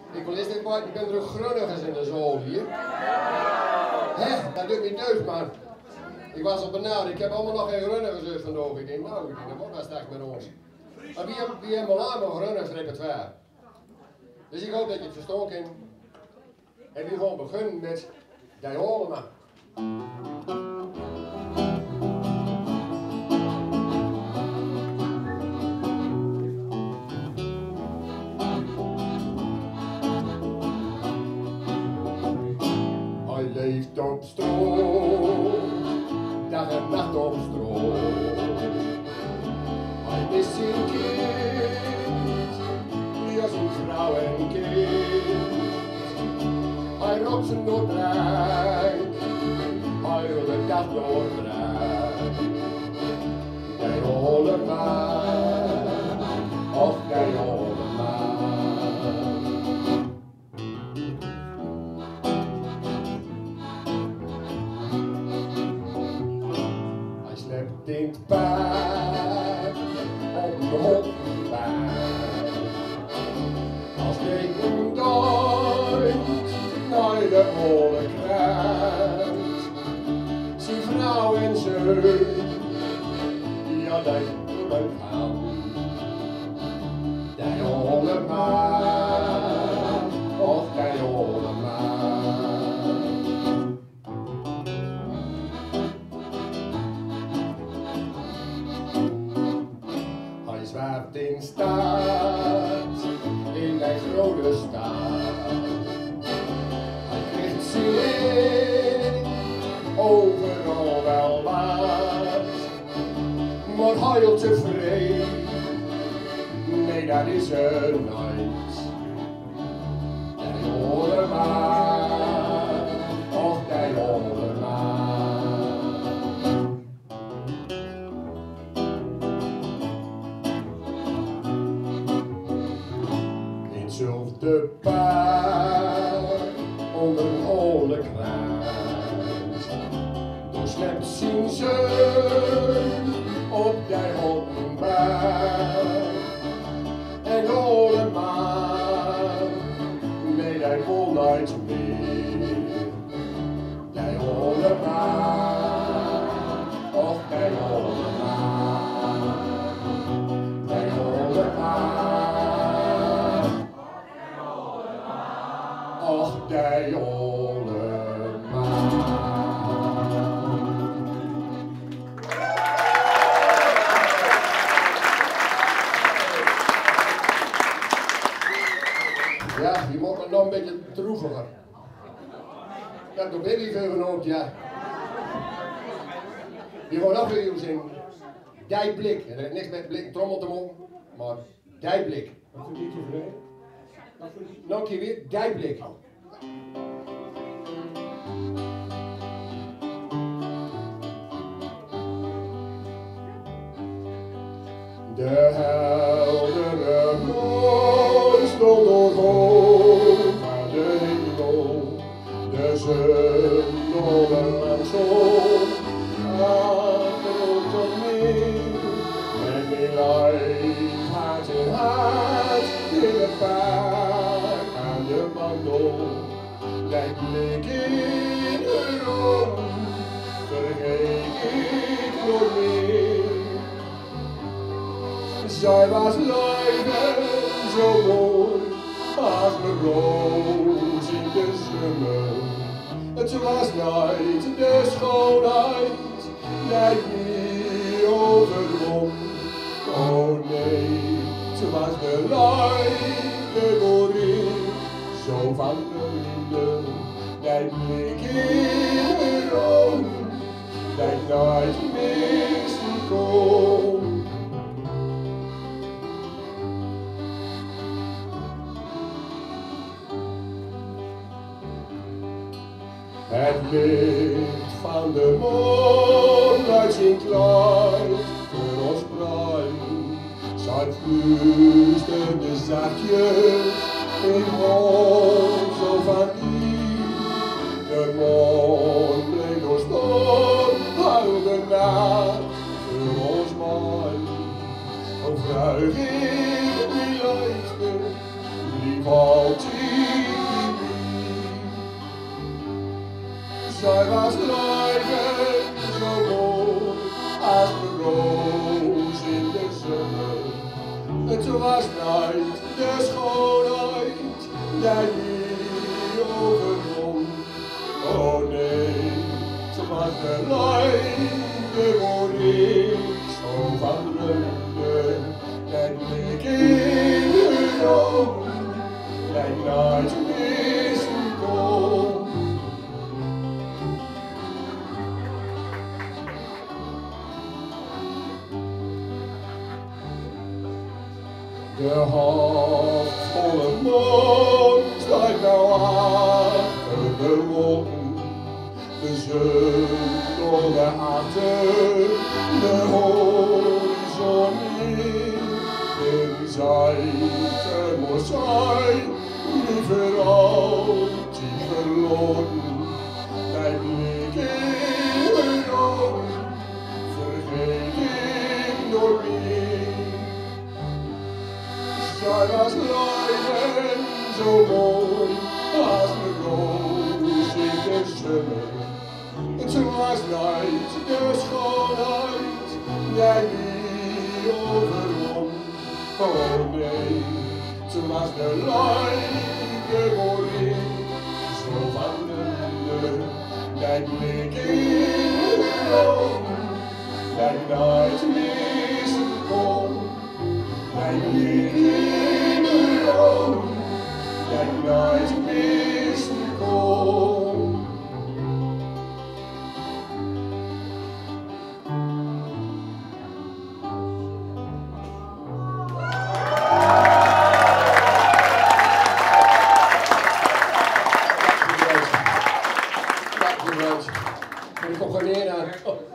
Ik wil eens dit maar, ik ben terug Grunnigers in de zool hier. Hé, dat doet niet deugd, man. Ik was op benauwd, ik heb allemaal nog geen Grunnigers uitgenodigd. Ik denk, nou, dat wordt wel straks met ons. Maar wie hebben al aan mijn Grunnigers repertoire? Dus ik hoop dat je het verstaan kan. En nu gewoon beginnen met die allemaal. Hij leeft op stro, dag en nacht op stro. Hij mist zijn kind, ja zijn vrouw en kind. Hij rookt zijn noordrijk, hij wil de dag doordrijven. Die holle maan, och die holle maan. Hij slept in het paard op de hoppenbaan. Als regen dooit naar de holle kruid. Zijn vrouw en zoon, ja die zullen gaan. Die holle maan, och die holle maan. Hij zwaart in staat, in die grote staat. Hij krijgt zin, overal wel wat. Maar heel tevreden, nee dat is er nooit. Die holle maan, och die holle maan. In zulfde paard onder een holle kruis, doorslept zijn zoon op die hoppenbaan. En de holle maan, nee die wil nooit meer. Die holle maan, och die holle maan. Die holle maan, och die holle maan. Ja, die moet nog een beetje droeviger. Dat doe ik niet veel genoemd, ja. Die gewoon af wil zingen. Die blik. En er is niks met blik, trommel te mond, maar die blik. Wat voor liedje voor mij? Nog een keer weer, die blik. De heldere maan stond door hoog aan de hemel. De zon door de zon aan de toneel. Met mijn lijf, hart in hart, in het paard aan de wandel. Kijk blik in de rond, vergeet ik nooit meer. Zij was leven zo mooi, als de roos in de zomer. Het was nooit de schoonheid, die niet overwon. Oh nee, ze was de liefde waarin, zo van de liefde. Die blik in de rond, die nooit missen kon. Het licht van de maan uit zijn kleid voor ons bruin. Zij fluisterde zachtjes in mond zo van die. De maan bleef door storm, huilde nacht voor ons man. O, vraag ik die liefde, blieb altijd. Zij was blijven zo mooi als de roos in de zomer. Het was nooit de schoonheid die niet overwon. Oh nee, ze was de lijke waar ik zo van drumde. Dat blik in hun ogen, dat nooit missen kon. De halfvolle maan staat nou achter de wolken. De zon nog daarachter, de horizon niet. En zij, er moet zijn, liever altijd verloren. Dat blik in hun ogen, vergeet ik nooit meer. Zij was blijven zo mooi als de roos in de zomer. En ze was nooit de schoonheid die niet overwon. Oh nee, ze was de lijke waar ik zo van drumde. Dat blik in haar ogen, dat nooit missen kon. Dat blik in haar ogen, dat nooit missen kon. Ik kom gewoon neer aan.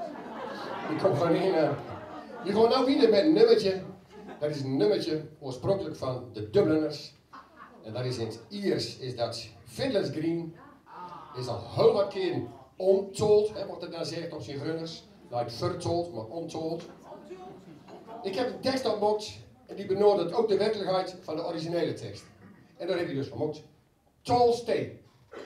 Die gewoon nou weer met een nummertje. Dat is een nummertje oorspronkelijk van de Dubliners. En dat is in het Iers, is dat Finland's Green. Is al heel wat keer ontold, wordt het dan gezegd op zijn Grunners. Like vertold, maar ontold. Ik heb een tekst opgemokt en die benodigt ook de werkelijkheid van de originele tekst. En dat heb je dus gemokt. Tall stee.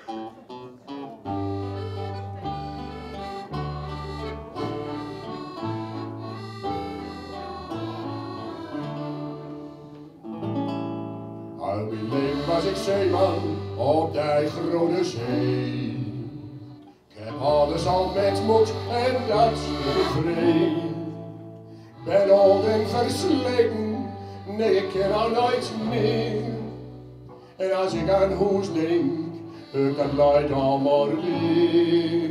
Al mijn leven was ik zeeman op die grote zee. Ik heb alles al met moed en dat bevreed. Ben oud en versleten, nee ik ken al nooit meer. En als ik aan huis denk, dat leidt allemaal weer.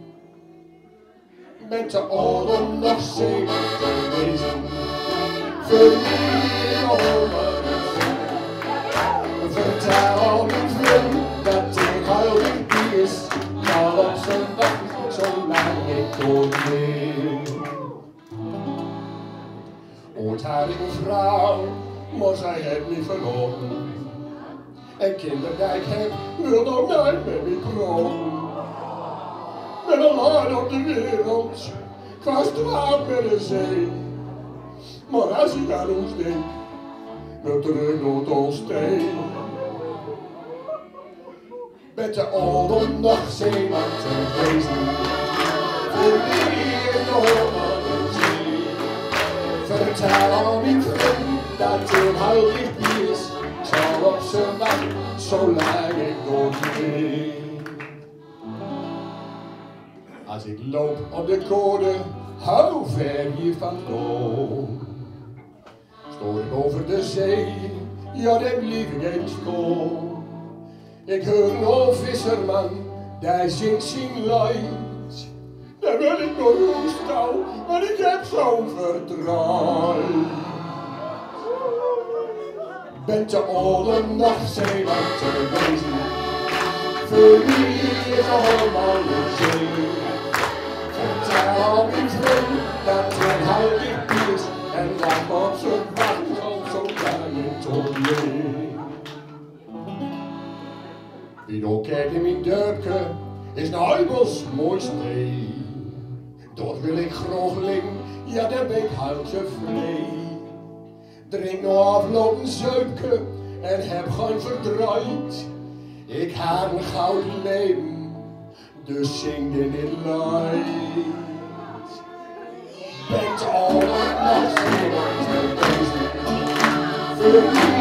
Ben te oud om nog zeker te wezen, verlies over. Vertel al mijn vriend dat ik huilig is, maar op zijn wacht zolang ik doorleef. Ooit had ik een vrouw, maar zij heeft me verloren. En kinderen die ik heb, wil nog nooit met me praten. Ben alleen op de wereld, gestraald met de zee. Maar als ik aan ons denk, wil terug naar Tolsteen. Ben te oud om nog zeeman te wezen, verlies nog aan de zee. Vertel aan mijn vriend dat hij huilig is, zal op zijn wacht zolang ik doorleef. Als ik loop op de code, hou ver hier vandaan. Stoor ik over de zee, ja dan blijf ik eens staan. Ik hoor een visserman, die zingt zijn lied. Dan wil ik nog roestou, maar ik heb zo'n vertrouwen. Ben te oud om nog zeeman te wezen, verlies allemaal de zee. Vertel al mijn vriend dat hij huilig is en laat op zijn wacht al zo lang in tot leef. Wie ook kijkt in mijn dorpje is een heibels mooi stee. Dort wil ik graag liggen, ja daar ben ik heel tevreden. Drink nog aflopen zuipje en heb geen verdriet. Ik heb een gouden leven, Dus zing dit lied. Bent al een nacht voor deze.